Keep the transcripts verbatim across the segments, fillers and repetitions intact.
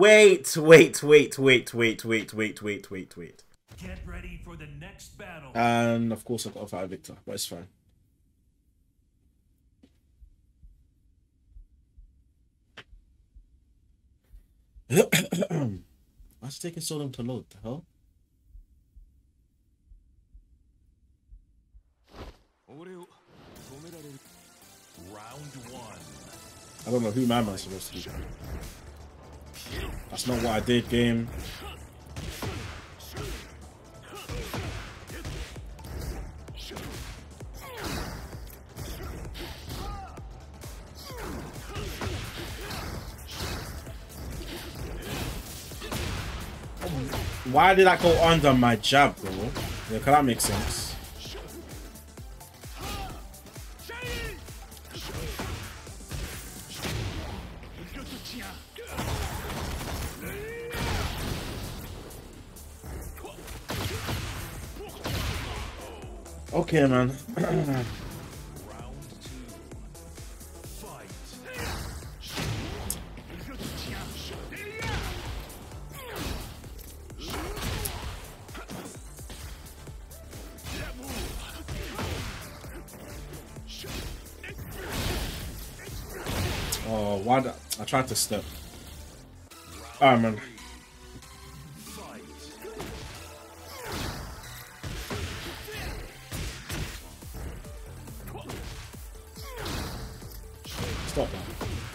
wait, wait, wait, wait, wait, wait, wait, wait, wait, wait. Get ready for the next battle. And of course, I got to fight Victor, but it's fine. Why is it taking so long to load? The hell? Round one. I don't know who my man's supposed to be. That's not what I did, game. Why did I go under my jab, bro? Yeah, can that make sense? Okay, man. Oh, why? The, I tried to step. Alright, man. Stop that.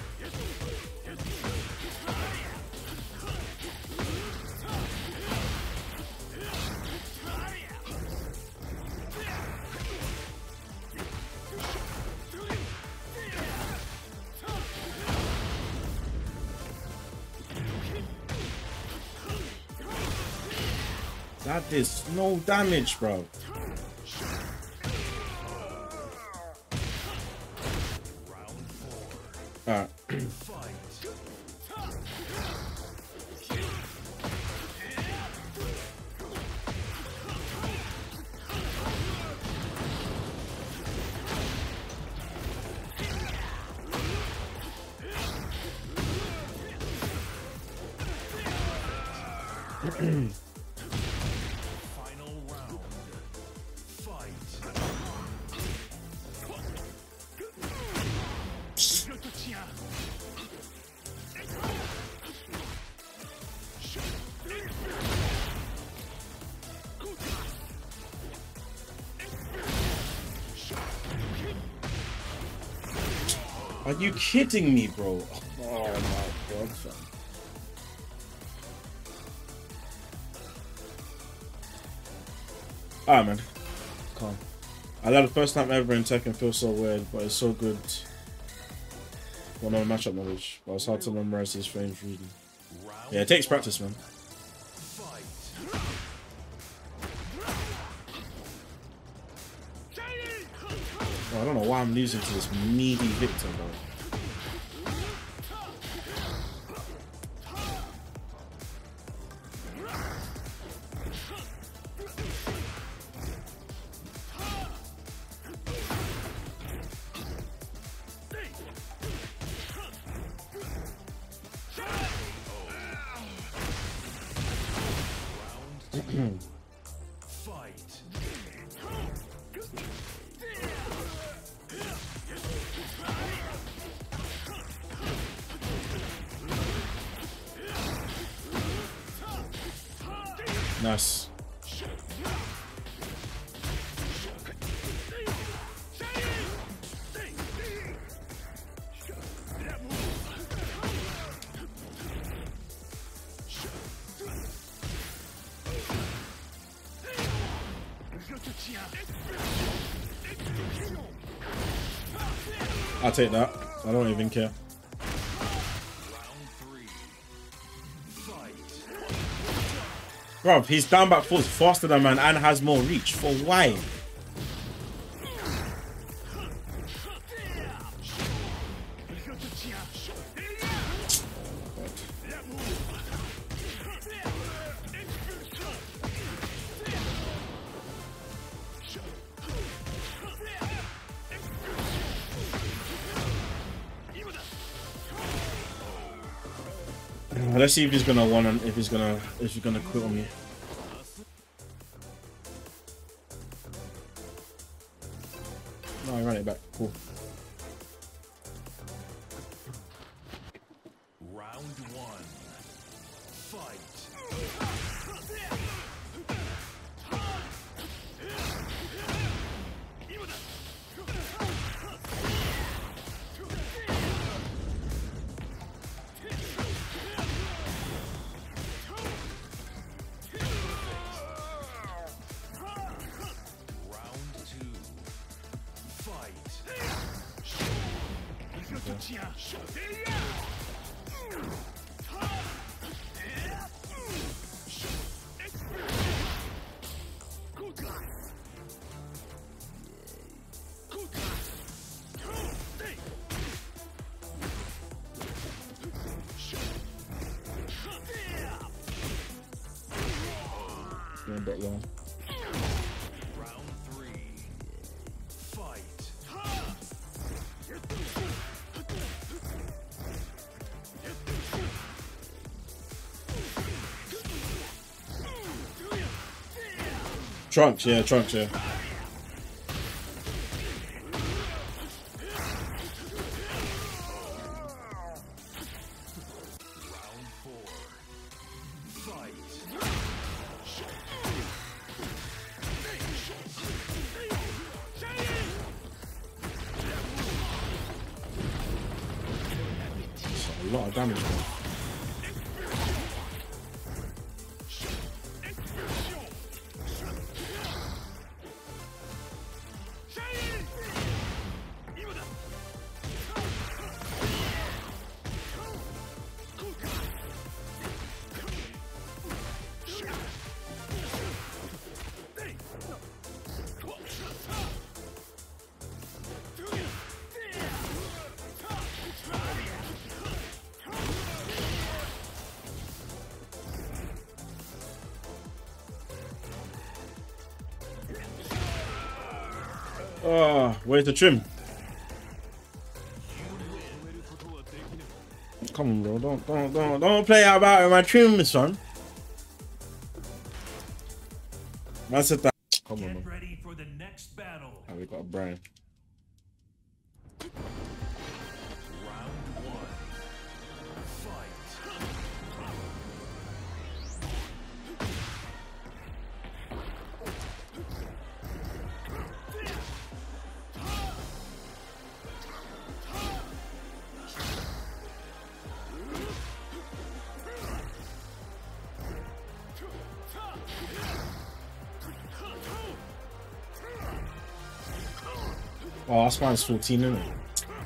That is no damage, bro. Alright. Are you kidding me, bro? Oh my god, fam. Alright, man. Calm. I love the first time ever in Tekken feels so weird, but it's so good. Well, no matchup knowledge, but it's hard to memorize these frames really. Yeah, it takes practice, man. Oh, I don't know why I'm losing to this meaty Victor, bro. Nice. I'll take that. I don't even care. Bro, he's down back force faster than man and has more reach. For why? Let's see if he's gonna want if he's gonna if he's gonna quit on me. No, I ran it back. Cool. Round one. Fight. Going back long. Round three. Fight. Trunks, yeah, trunks, yeah. Round four. Fight. That's a lot of damage, bro. Oh, where's the trim? Come on, bro. Don't, don't, don't, don't play about with my trim, son. Man said that. Come on, Get man. ready for the next battle. Oh, we got Brian. Round one. Fight. Oh, that's minus fourteen, isn't it?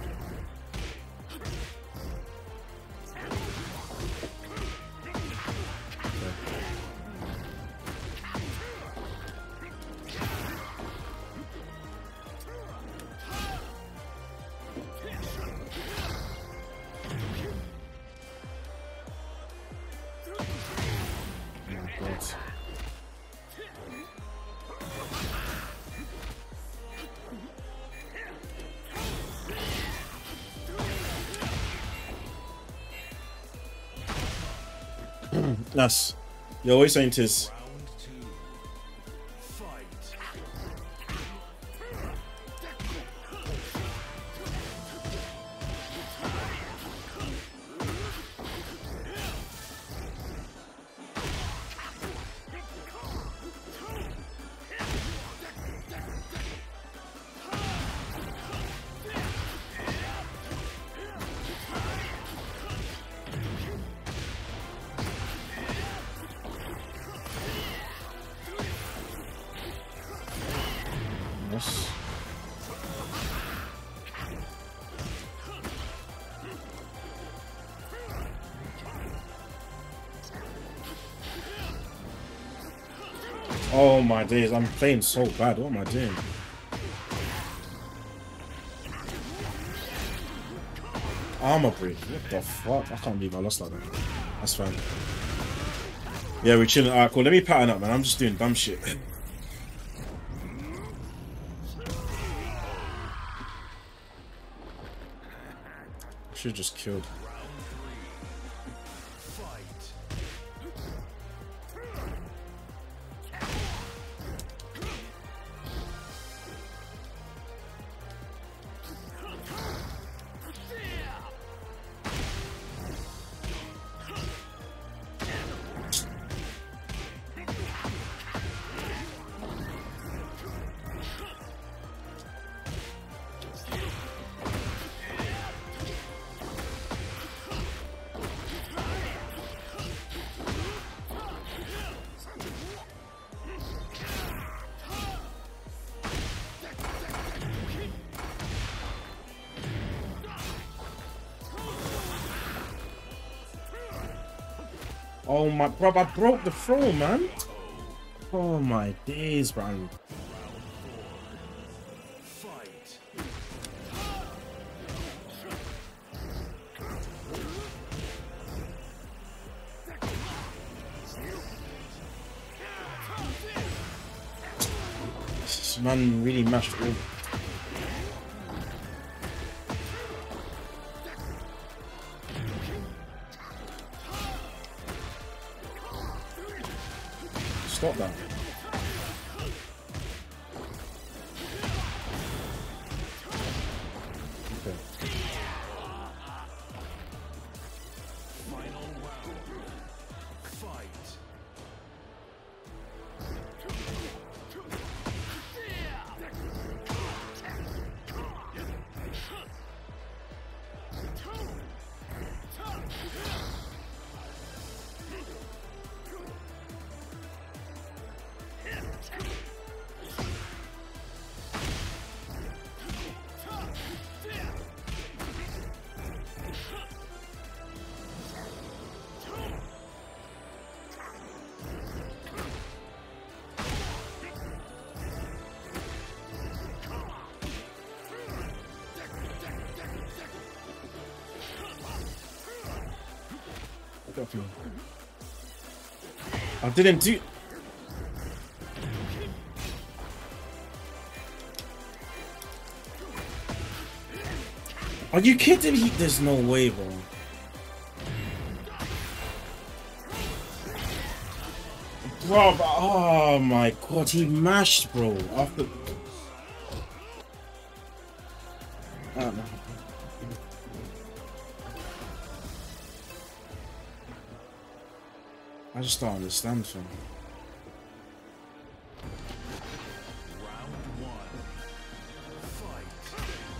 Nice. You're always saying tis. Round two. Fight. Nice. Oh my days, I'm playing so bad. What am I doing? Armor break. What the fuck? I can't believe I lost like that. That's fine. Yeah, we're chilling. Alright, cool. Let me pattern up, man. I'm just doing dumb shit. Should just killed. Round three. Fight. Oh my, bro, I broke the throw, man. Oh my days, man. Fight. This man really mashed all. Stop that. Okay. Final round. Fight. I didn't do. Are you kidding me? There's no way, bro. Bro, oh my god, he mashed, bro. After. I don't know. I just don't understand, fam. Round one. Fight.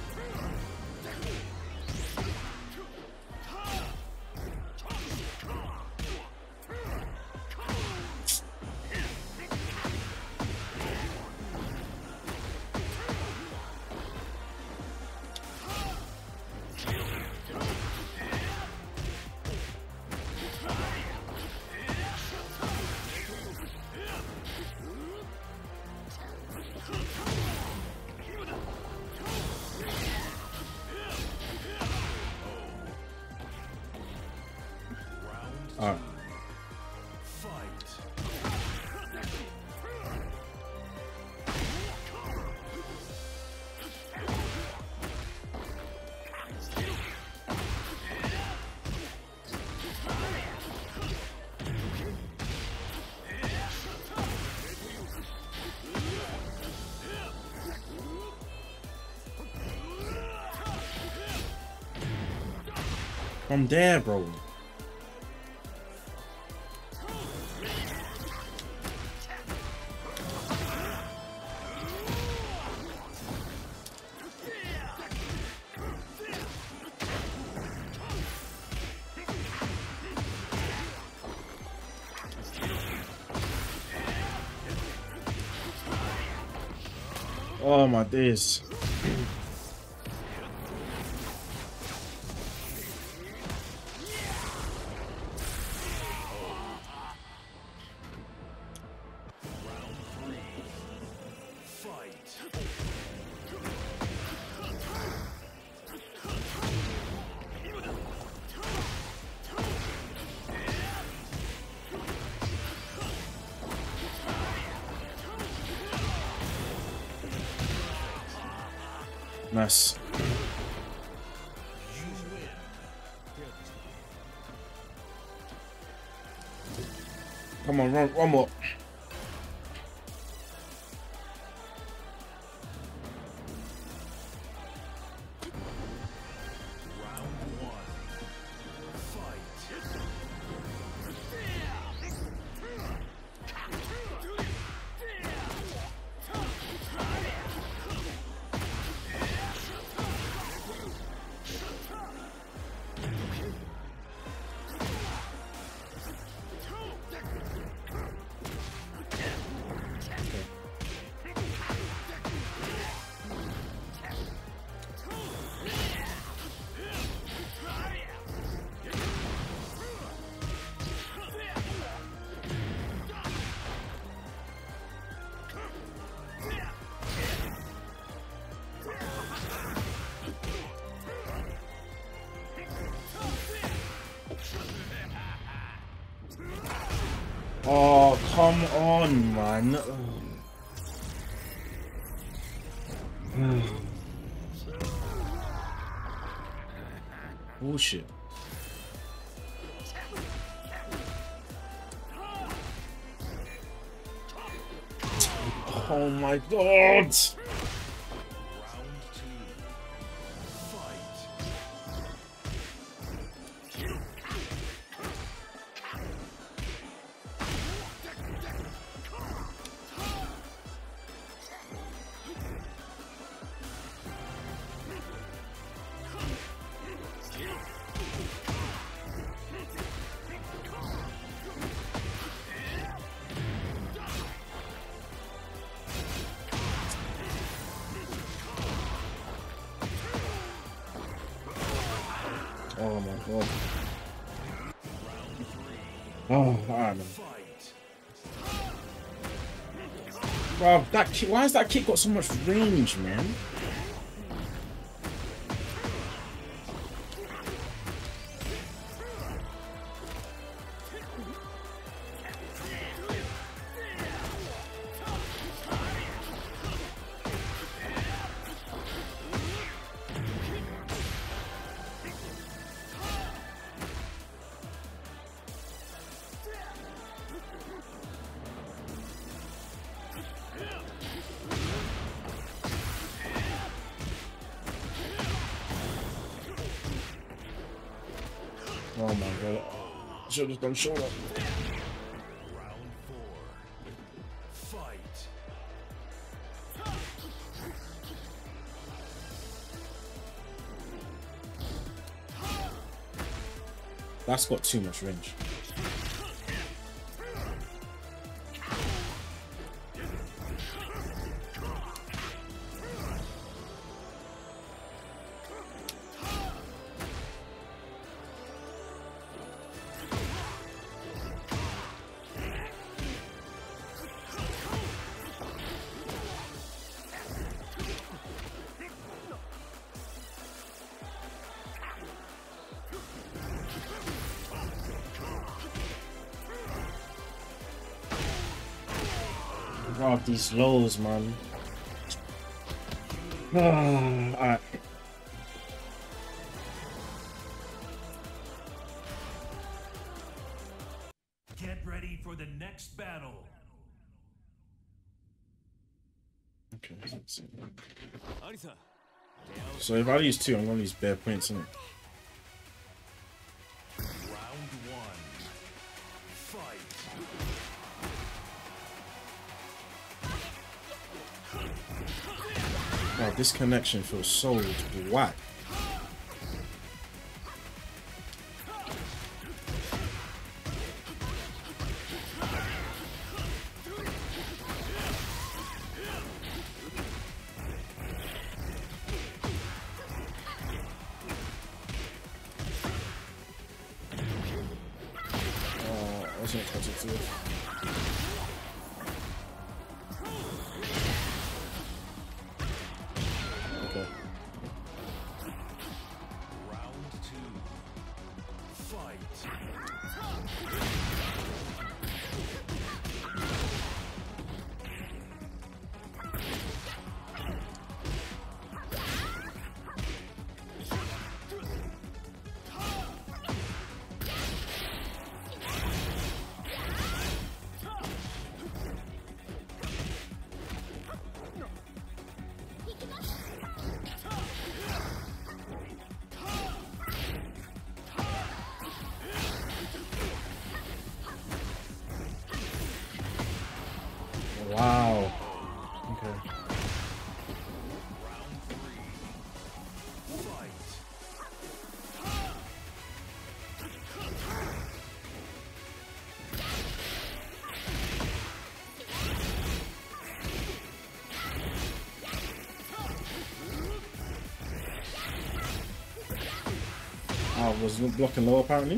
Alright. Fight. From there, bro. Oh my days. Round three. Fight. Nice. You win. Come on, run one more. Round one. Fight. come on, man. Bullshit. Oh my god! Oh my god. Oh, alright, man. Bro, that kick, why has that kick got so much range, man? Oh my god. Should have done shoulder. Round four. Fight. That's got too much range. Oh, these lows, man. Alright. Get ready for the next battle. Okay, let's see. So if I use two, I'm gonna use bare points, innit? Round one. Fight. Wow, this connection feels so whack. Oh, I wasn't expecting to. Okay. Round two. Fight. Wow. Okay. Round three. Fight. I was blocking low apparently.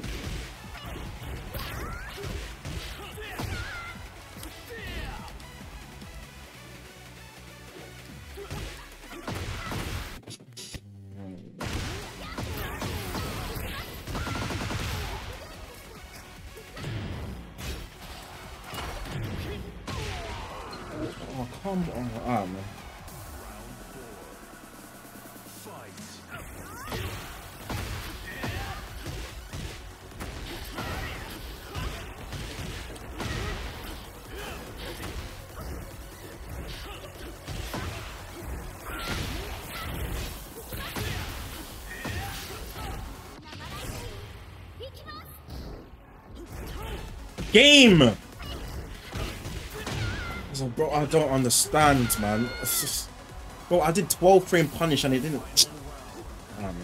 Come on. Ah, man. Game! I was like, bro, I don't understand, man. It's just, bro, I did twelve frame punish and it didn't. Ah, man.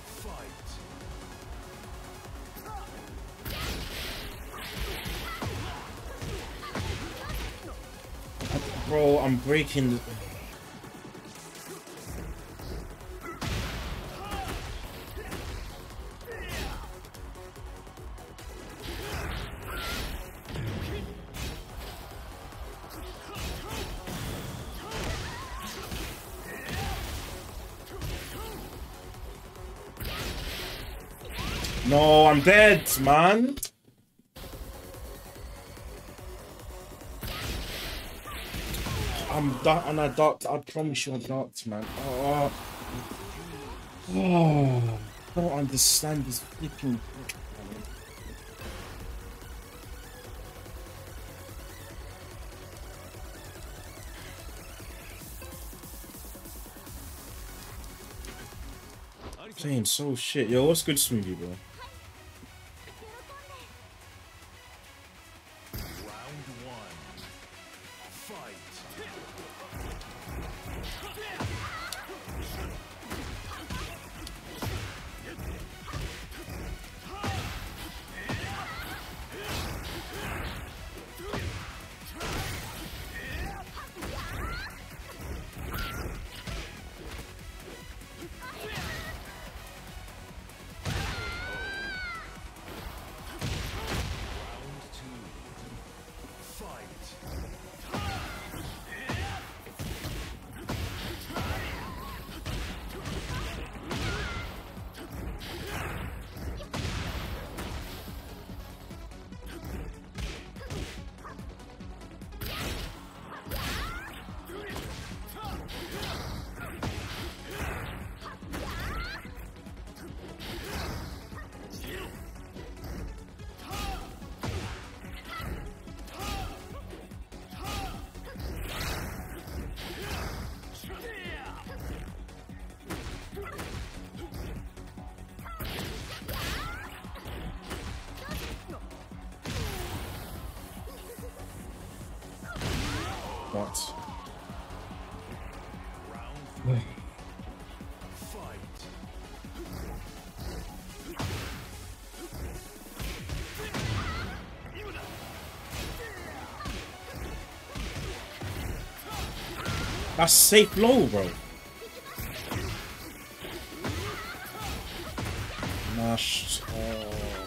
Bro, I'm breaking. The... No, I'm dead, man. I'm dark and I dark. I promise you, I'm dark, man. Oh, oh, I don't understand this flipping. Playing so shit. Yo, what's good, Smoothie, bro? What? That's safe low, bro. Mash. Oh.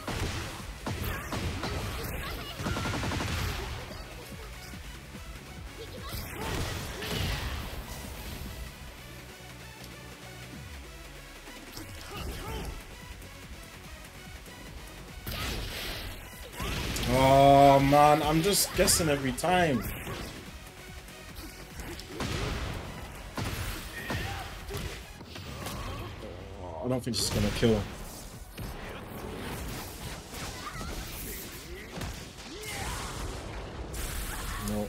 Oh man, I'm just guessing every time. Oh, I don't think she's gonna kill. No.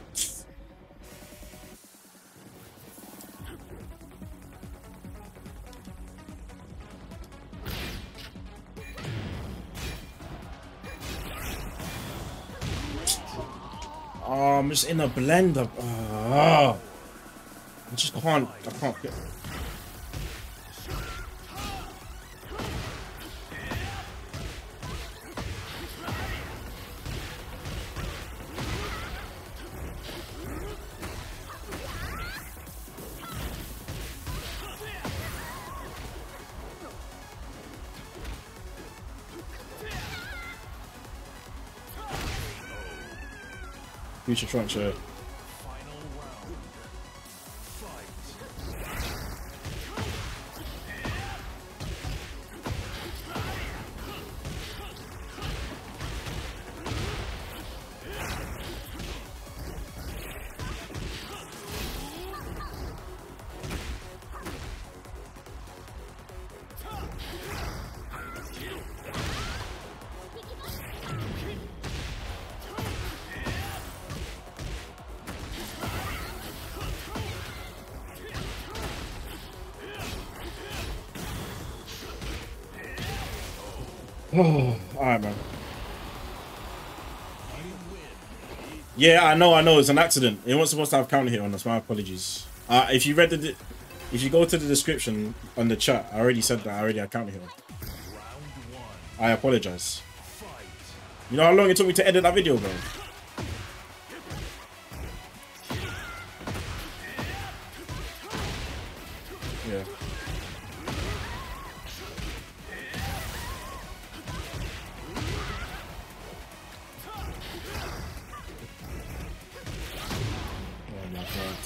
Oh, I'm just in a blender. Oh, I just can't. I can't get. Future Trunks here. Oh, alright, man. Yeah, I know, I know. It's an accident. It wasn't supposed to have counter hit on us. My apologies. Uh, if you read the, if you go to the description on the chat, I already said that. I already had counter hit on. I apologize. You know how long it took me to edit that video, bro? Yeah. Oh my god.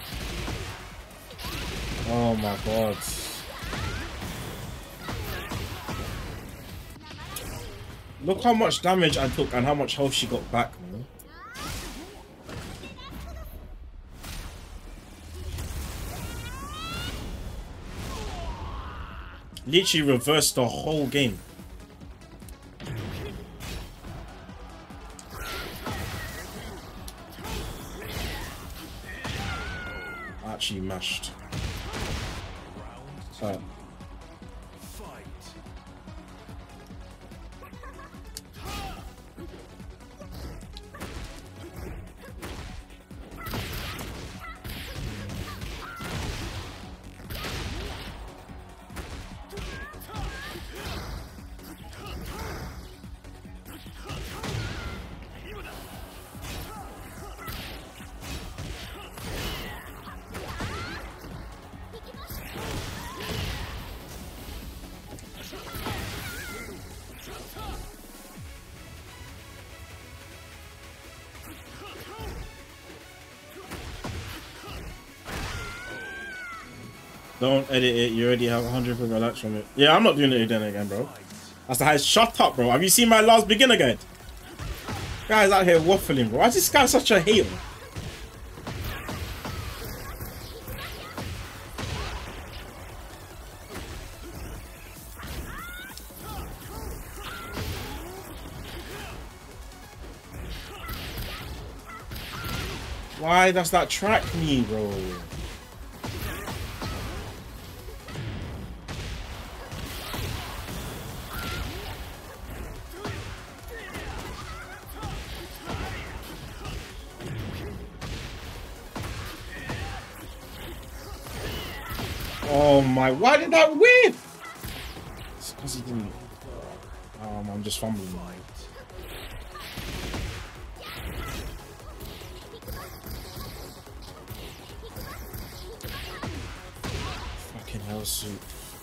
Oh my god. Look how much damage I took and how much health she got back, man. Literally reversed the whole game. Actually mashed. Alright. Don't edit it. You already have one hundred percent likes from it. Yeah, I'm not doing it again, again, bro. That's the highest. Shut up, bro. Have you seen my last beginner guide? Guy's out here waffling, bro. Why is this guy such a hater? Why does that track me, bro? Oh my, why did that win? It's because he didn't. Um, I'm just fumbling. Fucking hell, suit.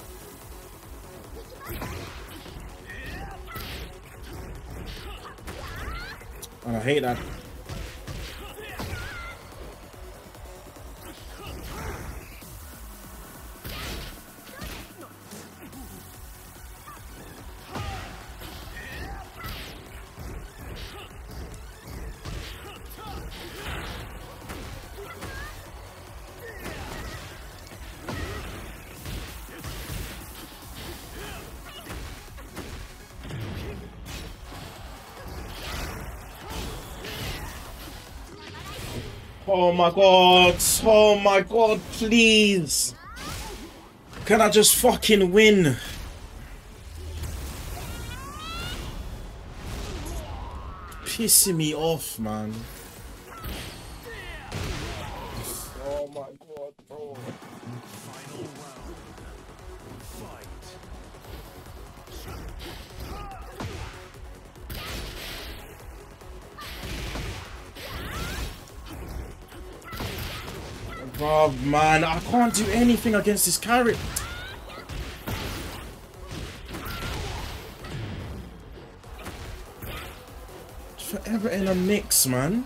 And I hate that. Oh my god, oh my god, please. Can I just fucking win? Pissing me off, man. Oh my god, bro. Final round. Fight. Bruv, man, I can't do anything against this character. Forever in a mix, man.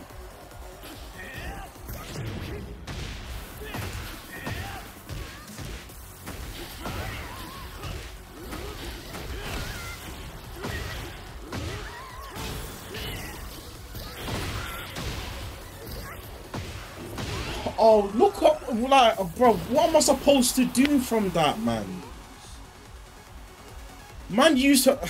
Oh, look up, like, bro, what am I supposed to do from that, man? Man used her...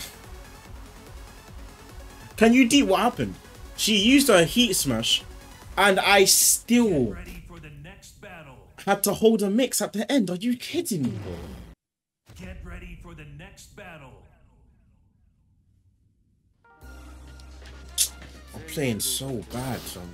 Can you deep what happened? She used her heat smash, and I still had to hold a mix at the end. Are you kidding me, bro? Get ready for the next battle. playing so bad, son.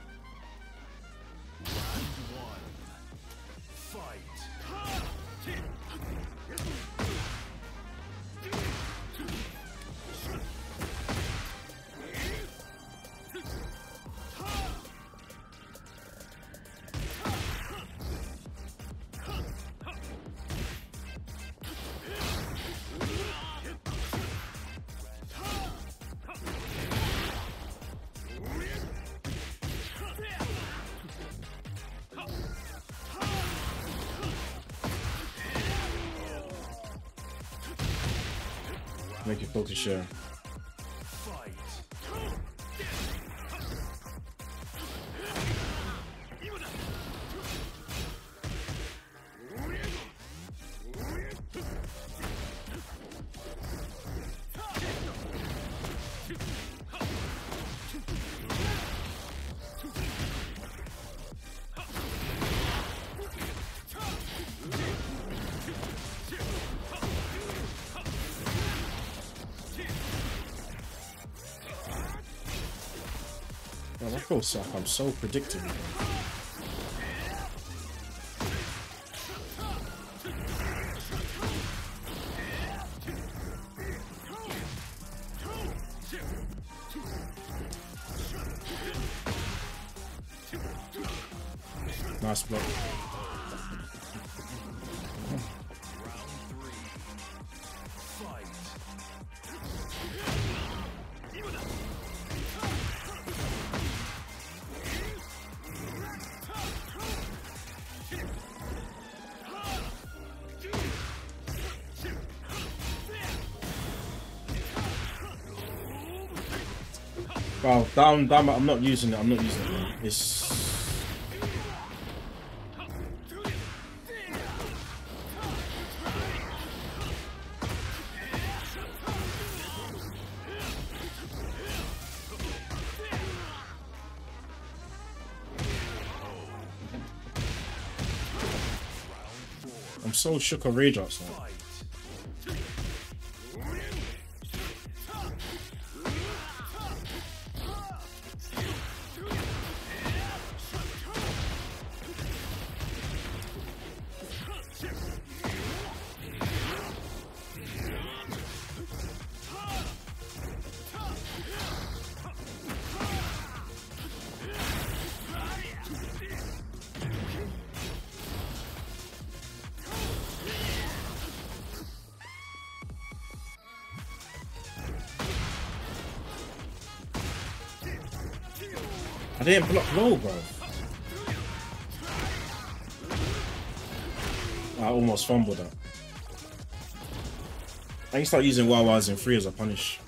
Make it focus share. Oh, that feels like I'm so predictable. Nice block. Wow, down, down, I'm not using it, I'm not using it, man. It's... I'm so shook of rage outs now. I didn't block low, bro. I almost fumbled that. I can start using Wawas in three as a punish.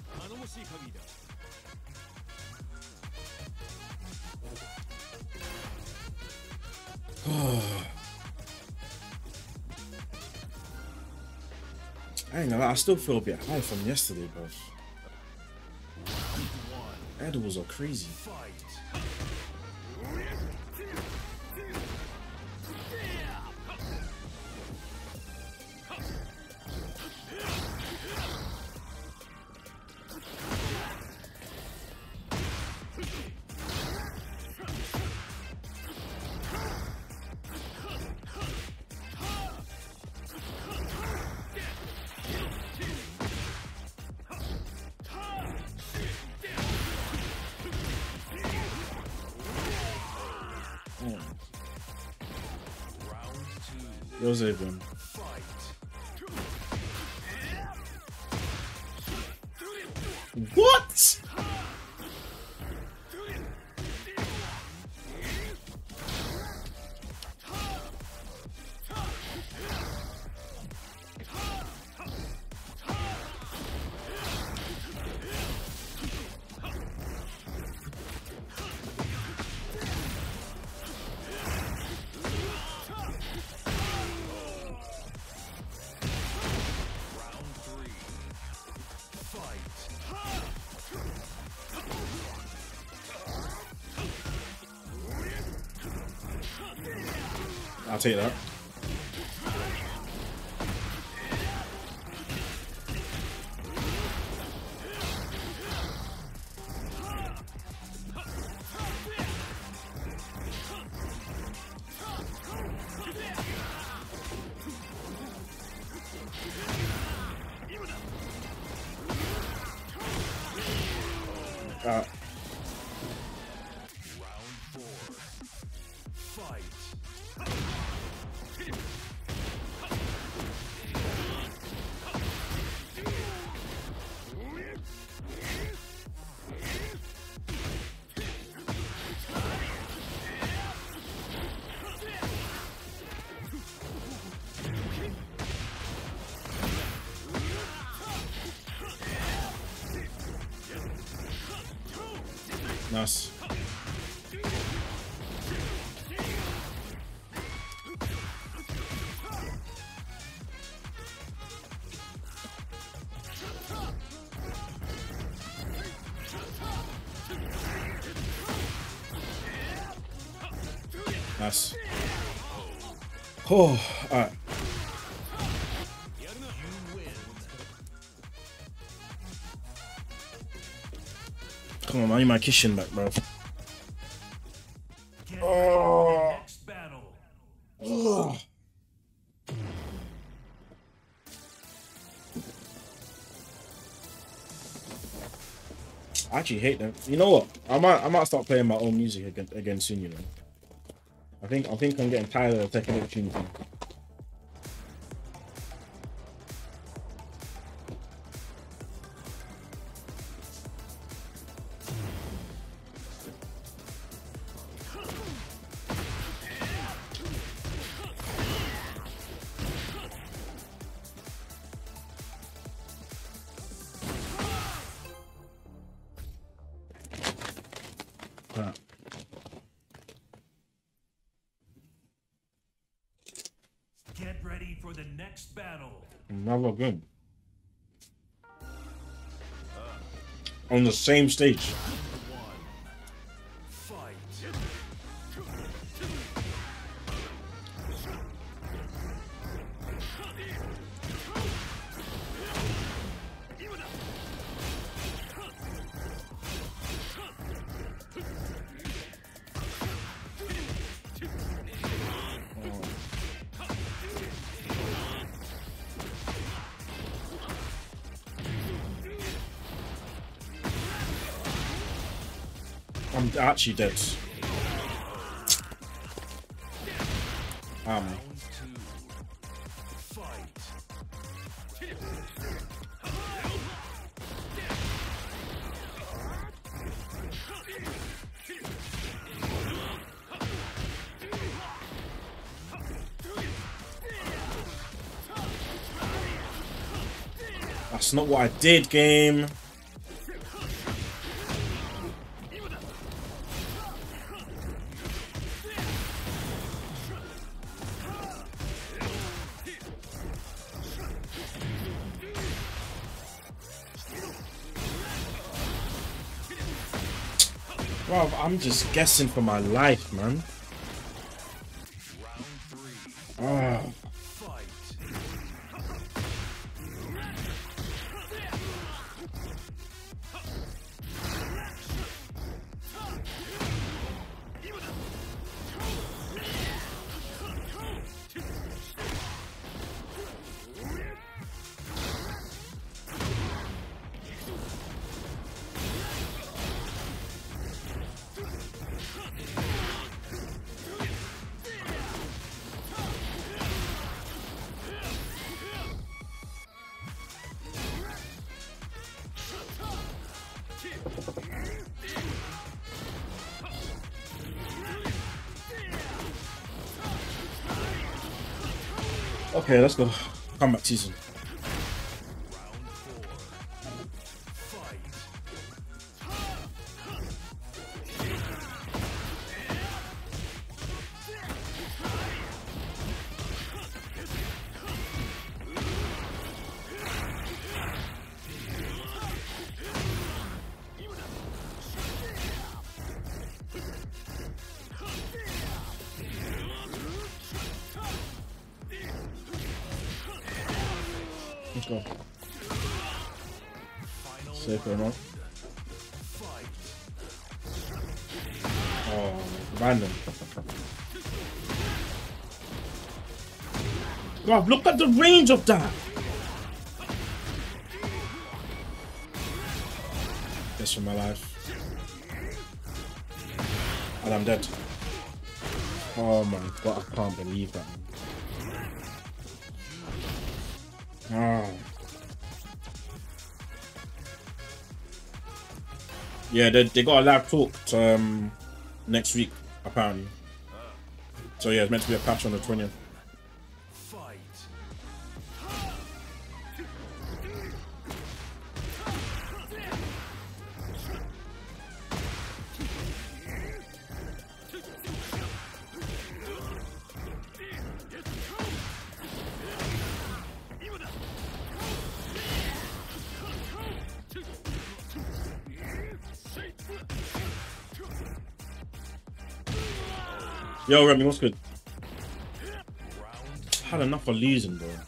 I ain't gonna lie, I still feel a bit high from yesterday, bro. Edibles are crazy. Yours even. What? I'll take that. Uh, Round four. Fight. nice. Nice. Oh, alright. Come on, man, I need my kitchen back, bro. Oh. Next battle. Ugh. I actually hate them. You know what? I might, I might start playing my own music again, again soon. You know. I think, I think I'm getting tired of taking the opportunity. Right. Get ready for the next battle. Never good. On the same stage. One. Fight. I'm actually dead. Um, Round two. Fight. that's not what I did, game. Bro, I'm just guessing for my life, man. Round three. Ah. Fight. Okay, let's go. Combat season. Round four. Fight. Let's go. Final Safe or round. not? Fight. Oh, random. Bro, look at the range of that. Guess for my life. And I'm dead. Oh my god, I can't believe that. Oh. Yeah, they, they got a live talk to, um, next week, apparently. So yeah, it's meant to be a patch on the twentieth. Yo, Remy, what's good? Had enough of losing, bro.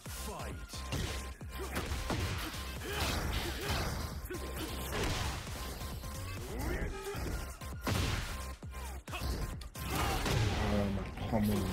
Oh my, come on.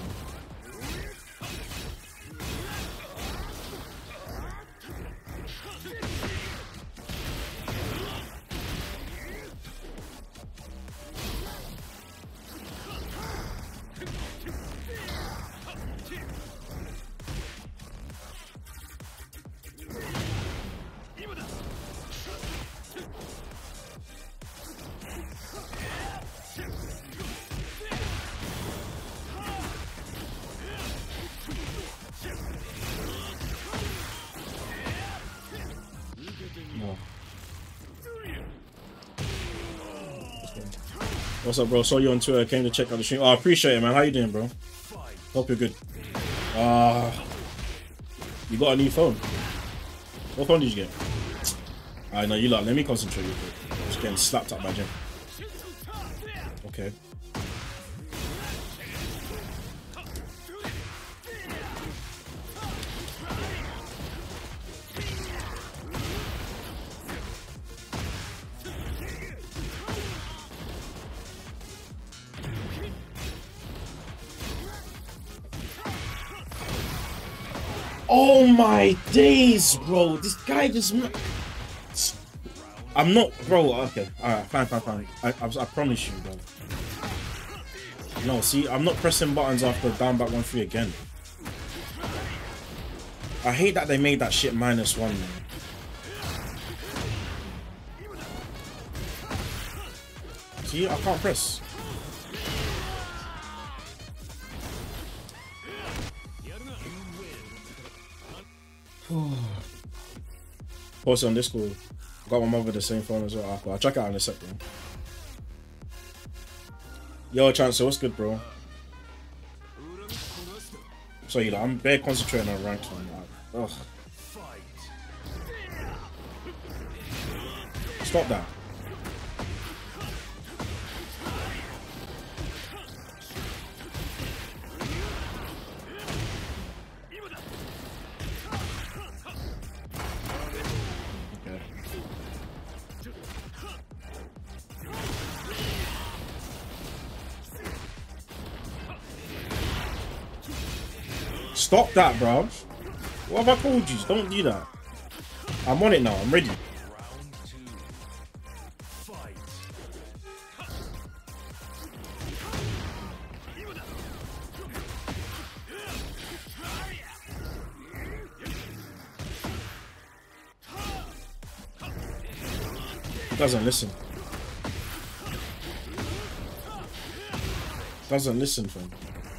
What's up, bro? Saw you on Twitter. Came to check out the stream. Oh, I appreciate it, man. How you doing, bro? Hope you're good. Ah, uh, you got a new phone. What phone did you get? I know you lot. Let me concentrate. Real quick. I'm just getting slapped up by Jen. Okay. Oh my days, bro. This guy just... I'm not... Bro, okay. Alright, fine, fine, fine. I, I, I promise you, bro. No, see, I'm not pressing buttons after down back one three again. I hate that they made that shit minus one, man. See, I can't press. Post it on Discord. Got my mother the same phone as well. I'll check it out in a sec, bro. Yo, Chancellor, what's good, bro? So you know, I'm bare concentrating on ranked one. Like, ugh. Stop that. Stop that, bro. What have I called you? Don't do that. I'm on it now. I'm ready. He doesn't listen. Doesn't listen, fam.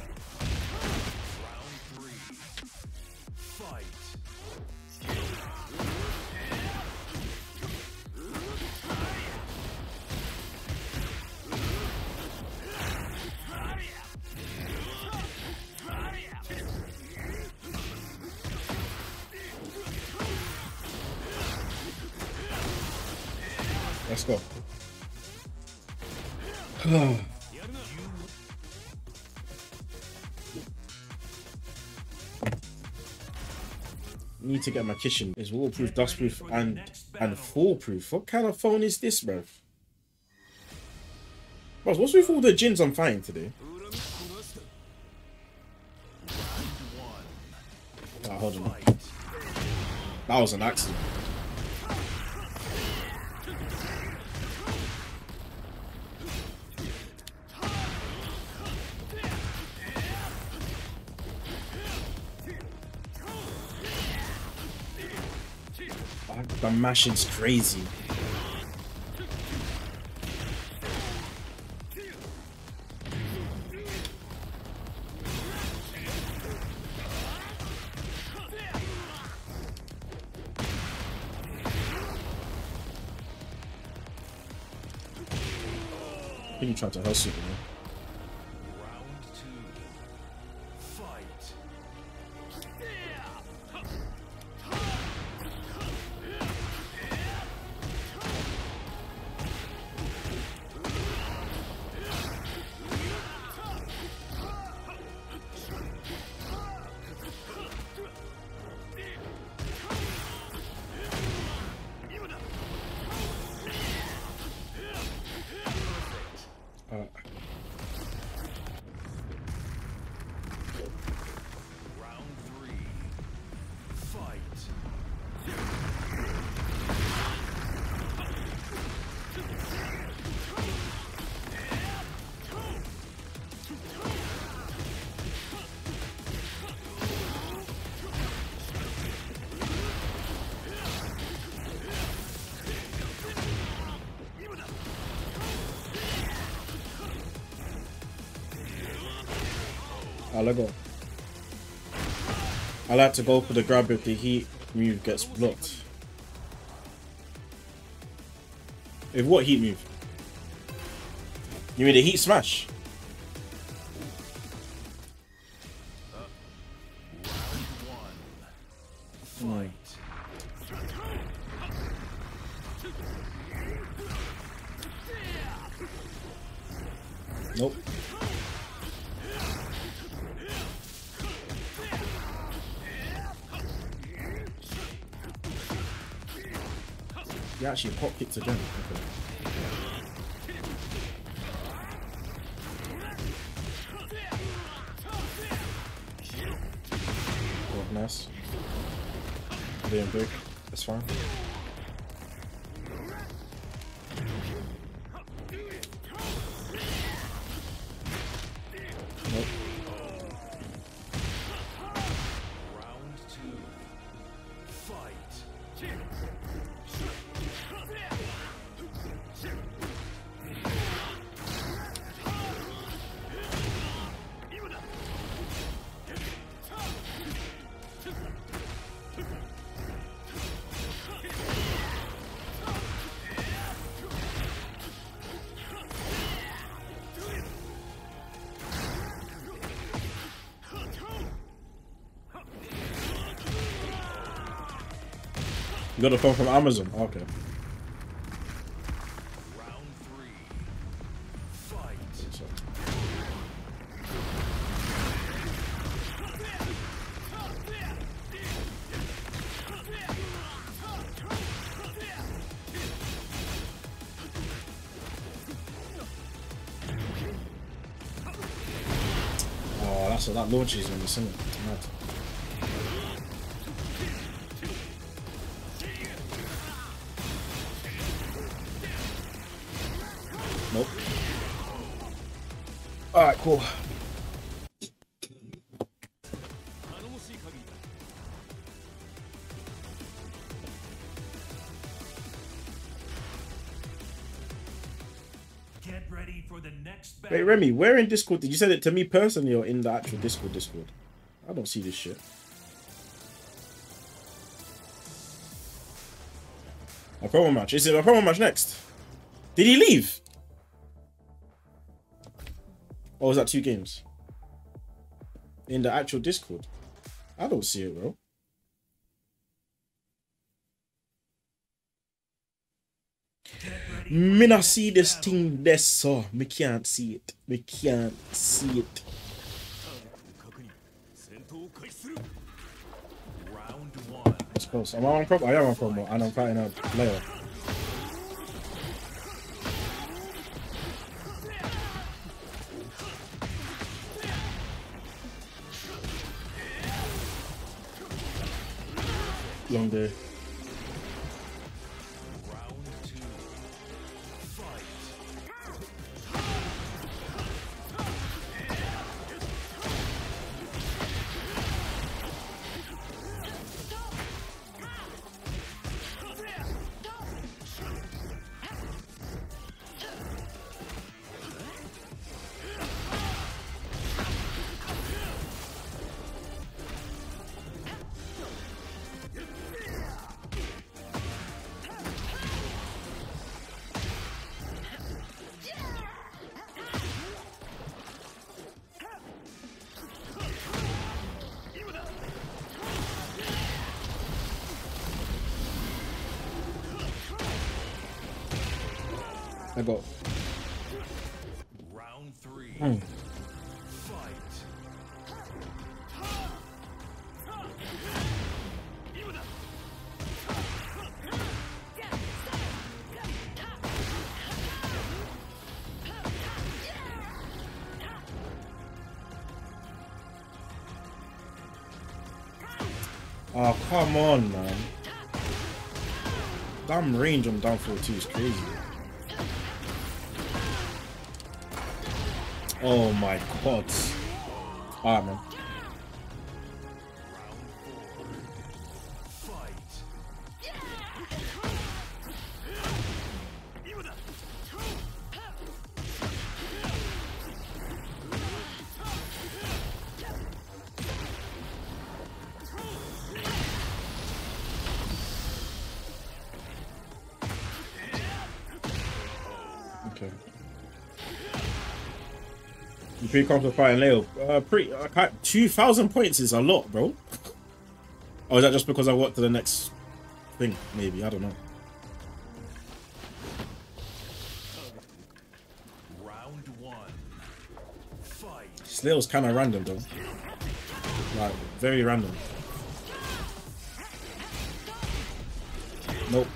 Let's go. Need to get my kitchen. It's waterproof, dustproof, and and foolproof. What kind of phone is this, bro? Bro, what's with all the gins I'm fighting today? Oh, hold on. That was an accident. The mashing's crazy. I think he tried to hustle me. Round two. Fight. Uh, Round three. Fight. I like go. I like to go for the grab if the heat move gets blocked. If what heat move? You mean the heat smash? Fight. Nope. You actually pop kicked again. Okay. Oh, nice. Being big. That's fine. Nope. Round two. Fight. You got the phone from Amazon. Okay. Round three. Fight. So. Oh, that's what that launches when you sing it. It's mad. Nope. Alright, cool. Get ready for the next Wait, battle. Remy, where in Discord did you send it to me personally or in the actual Discord Discord? I don't see this shit. A promo match. Is it a promo match next? Did he leave? Or was that two games? In the actual Discord? I don't see it, bro. Me not see this thing there, so me can't see it. Me can't see it. Round one. It's close. Am I on promo? I am on promo, and I'm fighting a player. Long day. Round two. Fight. I got. Round three. Mm. Fight. Oh, come on, man. Damn range on downfall two is crazy. Oh my god. Alright, man. Okay. You pretty comfortable fighting Leo? Uh, pretty. I can't, two thousand points is a lot, bro. Or is that just because I walked to the next thing? Maybe, I don't know. Round one. Fight. This Leo's kind of random, though. Like, very random. Nope.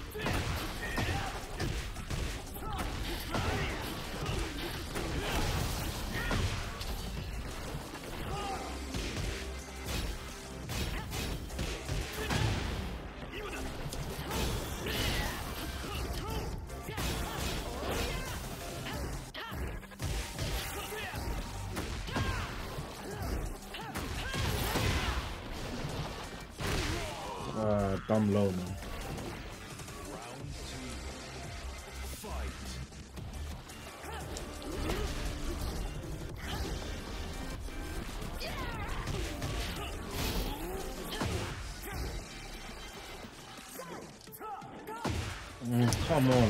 Uh, dumb low, man. Round two. Fight. Mm, come on.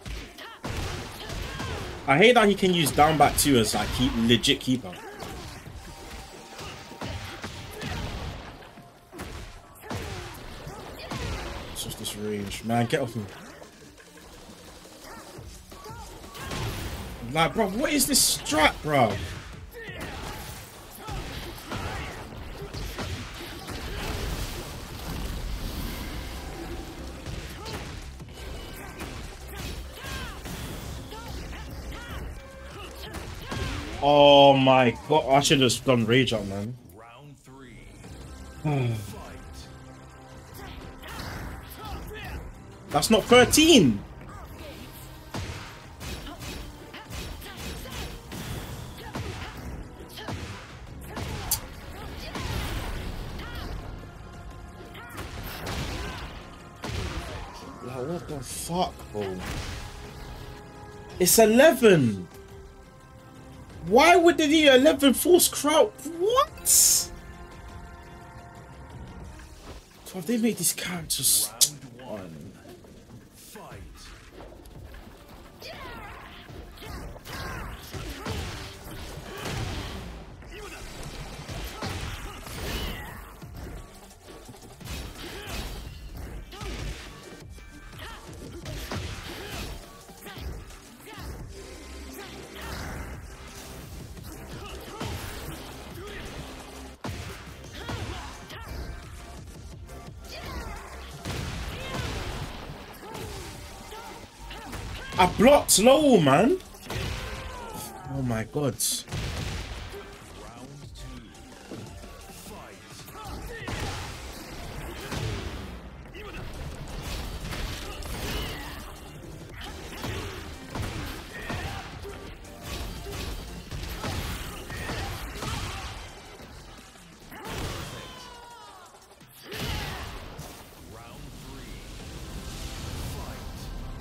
I hate that he can use down back two as like keep legit keeper. It's just this range. Man, get off me. Like, bro, what is this strat, bro? Oh my god, I should have done rage up, man. Round three. Fight. That's not thirteen. Like, what the fuck, bro? It's eleven. Why would they do eleven force crowd? What? So they made these characters. Round one. Fight. I blocked low, man. Oh my god. Round two. Fight. Round three. Fight.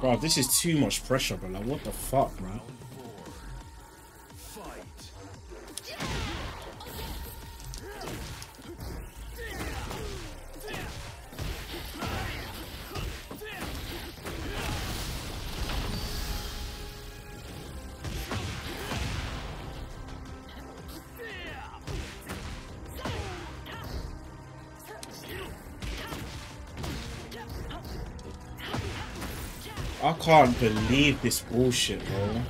Bro, this is too much pressure, bro. Like, what the fuck, bro? I can't believe this bullshit, bro.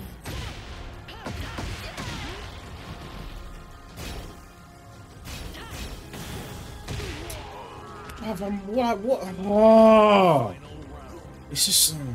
What? What? Oh, it's just. Um...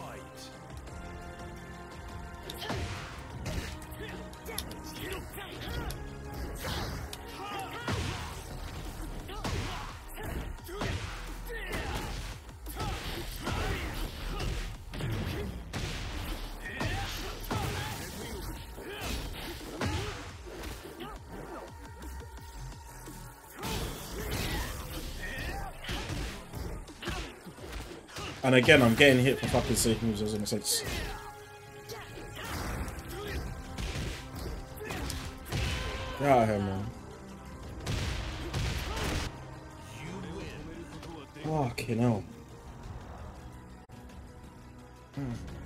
And again, I'm getting hit for fucking safe moves, doesn't make sense. Get out of here, man. Fucking hell. Hmm.